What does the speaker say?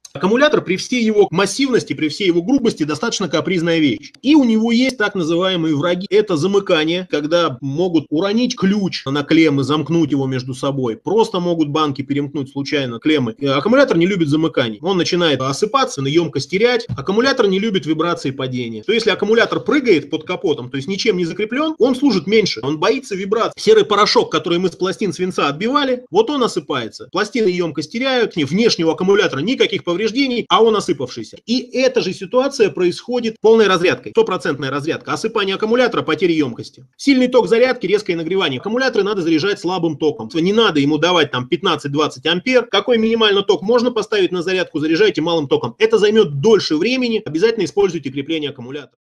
Аккумулятор при всей его массивности, при всей его грубости достаточно капризная вещь. И у него есть так называемые враги. Это замыкание, когда могут уронить ключ на клеммы, замкнуть его между собой. Просто могут банки перемкнуть случайно клеммы. Аккумулятор не любит замыканий. Он начинает осыпаться, емкость терять. Аккумулятор не любит вибрации падения. То есть, если аккумулятор прыгает под капотом, то есть ничем не закреплен, он служит меньше. Он боится вибраций. Серый порошок, который мы с пластин свинца отбивали, вот он осыпается. Пластины емкость теряют, внешнего аккумулятора никаких повреждений, а он осыпавшийся. И эта же ситуация происходит полной разрядкой. Стопроцентная разрядка. Осыпание аккумулятора, потери емкости. Сильный ток зарядки, резкое нагревание. Аккумуляторы надо заряжать слабым током. Не надо ему давать там 15-20 ампер. Какой минимальный ток можно поставить на зарядку, заряжайте малым током. Это займет дольше времени. Обязательно используйте крепление аккумулятора.